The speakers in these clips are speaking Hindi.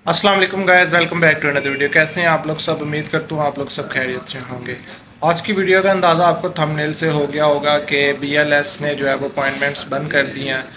अस्सलाम वालेकुम guys, welcome back to another video. कैसे हैं आप लोग सब? उम्मीद करता हूँ आप लोग सब खैरियत से होंगे। आज की वीडियो का अंदाज़ा आपको थंबनेल से हो गया होगा कि बीएलएस ने जो है वो अपॉइंटमेंट्स बंद कर दी हैं।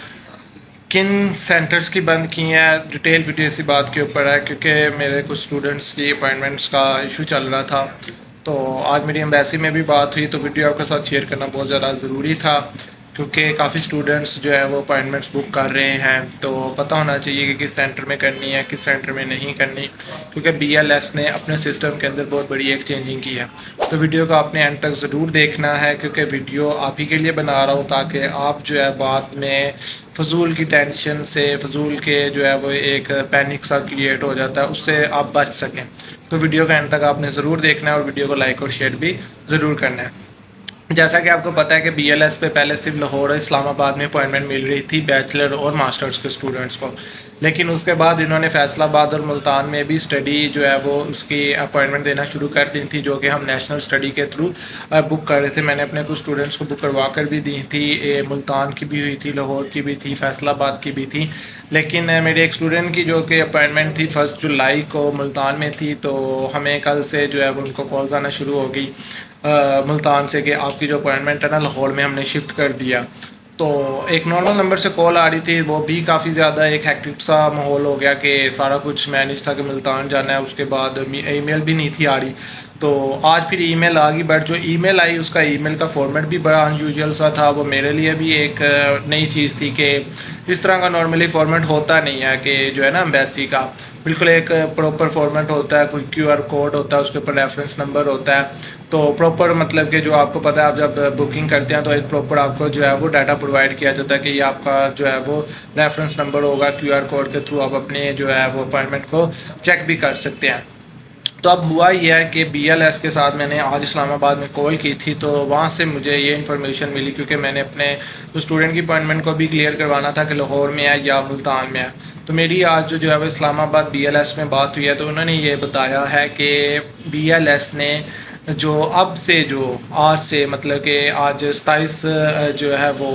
किन सेंटर्स की बंद की हैं, डिटेल वीडियो इसी बात के ऊपर है क्योंकि मेरे कुछ स्टूडेंट्स की अपॉइंटमेंट्स का इशू चल रहा था। तो आज मेरी एम्बेसी में भी बात हुई, तो वीडियो आपके साथ शेयर करना बहुत ज़्यादा ज़रूरी था क्योंकि काफ़ी स्टूडेंट्स जो है वो अपॉइंटमेंट्स बुक कर रहे हैं। तो पता होना चाहिए कि किस सेंटर में करनी है, किस सेंटर में नहीं करनी, क्योंकि बीएलएस ने अपने सिस्टम के अंदर बहुत बड़ी एक चेंजिंग की है। तो वीडियो को आपने एंड तक ज़रूर देखना है क्योंकि वीडियो आप ही के लिए बना रहा हूँ ताकि आप जो है बाद में फजूल की टेंशन से, फजूल के जो है वो एक पैनिक सा क्रिएट हो जाता है, उससे आप बच सकें। तो वीडियो का एंड तक आपने ज़रूर देखना है और वीडियो को लाइक और शेयर भी ज़रूर करना है। जैसा कि आपको पता है कि बीएलएस पे पहले सिर्फ लाहौर और इस्लामाबाद में अपॉइंटमेंट मिल रही थी बैचलर और मास्टर्स के स्टूडेंट्स को, लेकिन उसके बाद इन्होंने फैसलाबाद और मुल्तान में भी स्टडी जो है वो उसकी अपॉइंटमेंट देना शुरू कर दी थी, जो कि हम नेशनल स्टडी के थ्रू बुक कर रहे थे। मैंने अपने कुछ स्टूडेंट्स को बुक करवा कर भी दी थी, मुल्तान की भी हुई थी, लाहौर की भी थी, फैसलाबाद की भी थी। लेकिन मेरे एक स्टूडेंट की जो कि अपॉइंटमेंट थी 1 जुलाई को मुल्तान में थी, तो हमें कल से जो है वो उनको कॉल्स आना शुरू हो गई मुल्तान से कि आपकी जो अपॉइंटमेंट है ना लाहौर में हमने शिफ्ट कर दिया। तो एक नॉर्मल नंबर से कॉल आ रही थी, वो भी काफ़ी ज़्यादा एक हेक्टिक सा माहौल हो गया कि सारा कुछ मैनेज था कि मुल्तान जाना है। उसके बाद ईमेल भी नहीं थी आ रही, तो आज फिर ईमेल आ गई। बट जो ईमेल आई उसका ईमेल का फॉर्मेट भी बड़ा अनयूजुअल सा था। वो मेरे लिए भी एक नई चीज़ थी कि इस तरह का नॉर्मली फॉर्मेट होता नहीं है कि जो है ना एम्बेसी का बिल्कुल एक प्रॉपर फॉर्मेट होता है, कोई क्यूआर कोड होता है, उसके ऊपर रेफरेंस नंबर होता है। तो प्रॉपर मतलब कि जो आपको पता है, आप जब बुकिंग करते हैं तो एक प्रॉपर आपको जो है वो डाटा प्रोवाइड किया जाता है कि ये आपका जो है वो रेफरेंस नंबर होगा, क्यूआर कोड के थ्रू आप अपने जो है वो अपॉइंटमेंट को चेक भी कर सकते हैं। तो अब हुआ यह है कि बीएलएस के साथ मैंने आज इस्लामाबाद में कॉल की थी, तो वहाँ से मुझे ये इन्फॉर्मेशन मिली क्योंकि मैंने अपने स्टूडेंट की अपॉइंटमेंट को भी क्लियर करवाना था कि लाहौर में है या मुल्तान में है। तो मेरी आज जो है वो इस्लामाबाद बीएलएस में बात हुई है, तो उन्होंने ये बताया है कि बीएलएस ने जो अब से जो आज से मतलब कि आज 27 जो है वो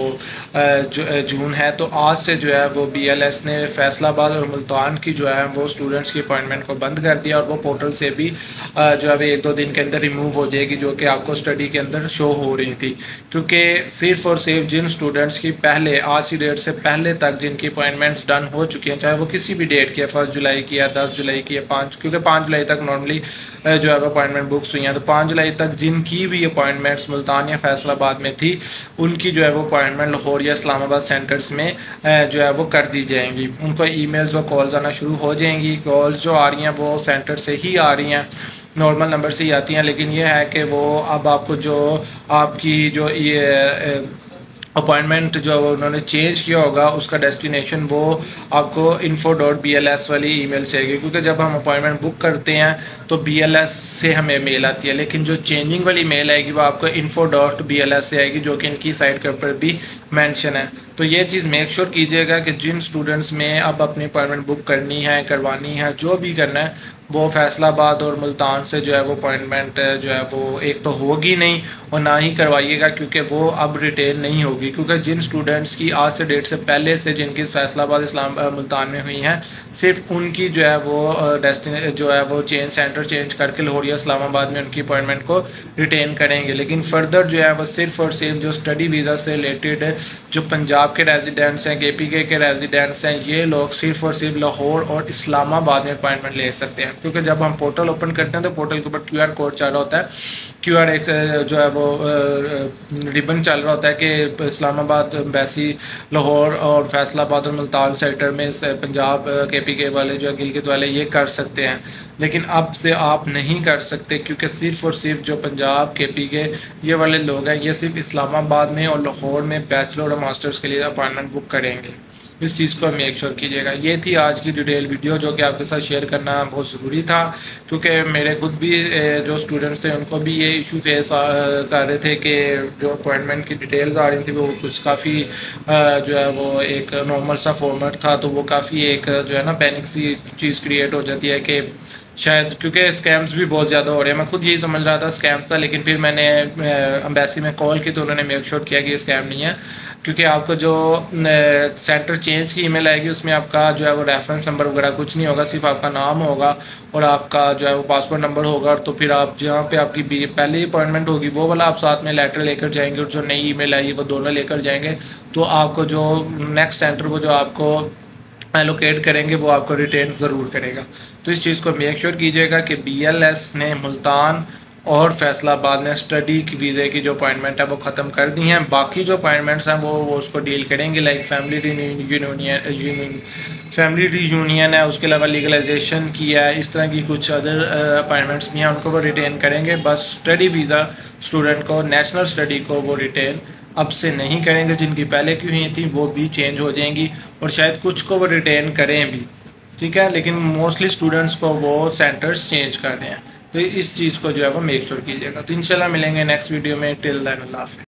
जून है, तो आज से जो है वो बीएलएस ने फैसलाबाद और मुल्तान की जो है वो स्टूडेंट्स की अपॉइंटमेंट को बंद कर दिया और वो पोर्टल से भी जो है वो 1-2 दिन के अंदर रिमूव हो जाएगी, जो कि आपको स्टडी के अंदर शो हो रही थी। क्योंकि सिर्फ और सिर्फ जिन स्टूडेंट्स की पहले आज की डेट से पहले तक जिनकी अपॉइंटमेंट्स डन हो चुकी हैं, चाहे वो किसी भी डेट की है, 1 जुलाई की है, 10 जुलाई की है, 5, क्योंकि 5 जुलाई तक नॉर्मली जो है वो अपॉइंटमेंट बुक्स हुई हैं, तो 5 जुलाई तक जिनकी भी अपॉइंटमेंट्स मुल्तान या फैसलाबाद में थी उनकी जो है वो अपॉइंटमेंट लाहौर या इस्लामाबाद सेंटर्स में जो है वो कर दी जाएंगी। उनको ईमेल्स और कॉल्स आना शुरू हो जाएंगी। कॉल्स जो आ रही हैं वो सेंटर से ही आ रही हैं, नॉर्मल नंबर से ही आती हैं, लेकिन ये है कि वो अब आपको जो आपकी जो ये अपॉइंटमेंट जो उन्होंने चेंज किया होगा उसका डेस्टिनेशन वो आपको info.bls वाली ईमेल से आएगी। क्योंकि जब हम अपॉइंटमेंट बुक करते हैं तो बीएलएस से हमें मेल आती है, लेकिन जो चेंजिंग वाली मेल आएगी वो आपको info.bls से आएगी, जो कि इनकी साइट के ऊपर भी मेंशन है। तो ये चीज़ मेक श्योर कीजिएगा कि जिन स्टूडेंट्स में अब अपनी अपॉइंटमेंट बुक करनी है, करवानी है, जो भी करना है, वो फैसलाबाद और मुल्तान से जो है वो अपॉइंटमेंट जो है वो एक तो होगी नहीं और ना ही करवाइएगा, क्योंकि वो अब रिटेन नहीं होगी। क्योंकि जिन स्टूडेंट्स की आज से डेट से पहले से जिनकी फैसलाबाद मुल्तान में हुई हैं, सिर्फ उनकी जो है वो जो है वो सेंटर चेंज करके लाहौर या इस्लामाबाद में उनकी अपॉइंटमेंट को रिटेन करेंगे। लेकिन फर्दर जो है वो सिर्फ और सिर्फ जो स्टडी वीज़ा से रिलेटेड जो पंजाब के रेजिडेंट्स हैं, केपीके के रेजिडेंट्स हैं, ये लोग सिर्फ और सिर्फ लाहौर और इस्लामाबाद में अपॉइंटमेंट ले सकते हैं। क्योंकि जब हम पोर्टल ओपन करते हैं तो पोर्टल के ऊपर क्यूआर कोड चल रहा होता है, क्यूआर एक जो है वो रिबन चल रहा होता है कि इस्लामाबाद एम्बेसी लाहौर और फैसलाबाद और मुल्तान सेक्टर में पंजाब केपीके वाले जो गिलगित वाले ये कर सकते हैं। लेकिन अब से आप नहीं कर सकते, क्योंकि सिर्फ और सिर्फ जो पंजाब केपीके ये वाले लोग हैं, ये सिर्फ इस्लामाबाद में और लाहौर में बैचलर और मास्टर्स के लिए अपॉइंटमेंट बुक करेंगे। इस चीज़ को मेक श्योर कीजिएगा। ये थी आज की डिटेल वीडियो जो कि आपके साथ शेयर करना बहुत ज़रूरी था, क्योंकि मेरे खुद भी जो स्टूडेंट्स थे उनको भी ये इशू फेस कर रहे थे कि जो अपॉइंटमेंट की डिटेल्स आ रही थी वो कुछ काफ़ी जो है वो एक नॉर्मल सा फॉर्मेट था, तो वो काफ़ी एक जो है ना पैनिक सी चीज़ क्रिएट हो जाती है कि शायद क्योंकि स्कैम्स भी बहुत ज़्यादा हो रहे हैं। मैं खुद यही समझ रहा था स्कैम्स था, लेकिन फिर मैंने एम्बेसी में कॉल की तो उन्होंने मेक श्योर किया कि ये स्कैम नहीं है। क्योंकि आपको जो सेंटर चेंज की ईमेल आएगी उसमें आपका जो है वो रेफरेंस नंबर वगैरह कुछ नहीं होगा, सिर्फ आपका नाम होगा और आपका जो है वो पासपोर्ट नंबर होगा। तो फिर आप जहाँ पे आपकी पहली अपॉइंटमेंट होगी वो वाला आप साथ में लेटर लेकर जाएंगे और जो नई ईमेल आई वो दोनों लेकर जाएंगे। तो आपको जो नेक्स्ट सेंटर वो जो आपको एलोकेट करेंगे वो आपको रिटेन ज़रूर करेगा। तो इस चीज़ को मेक श्योर कीजिएगा कि BLS ने मुल्तान और फैसलाबाद में स्टडी की वीज़े की जो अपॉइंटमेंट है वो ख़त्म कर दी हैं। बाकी जो अपॉइंटमेंट्स हैं वो उसको डील करेंगे, लाइक फैमिली रीयूनियन है, उसके अलावा लीगलाइजेशन की है, इस तरह की कुछ अदर अपॉइंटमेंट्स भी हैं, उनको वो रिटेन करेंगे। बस स्टडी वीज़ा स्टूडेंट को, नेशनल स्टडी को वो रिटेन अब से नहीं करेंगे। जिनकी पहले की हुई थी वो भी चेंज हो जाएंगी और शायद कुछ को वो रिटेन करें भी, ठीक है, लेकिन मोस्टली स्टूडेंट्स को वो सेंटर्स चेंज कर रहे हैं। तो इस चीज़ को जो है वो मेक श्योर कीजिएगा। तो इंशाल्लाह मिलेंगे नेक्स्ट वीडियो में। टिल देन अल्लाह हाफ़िज़।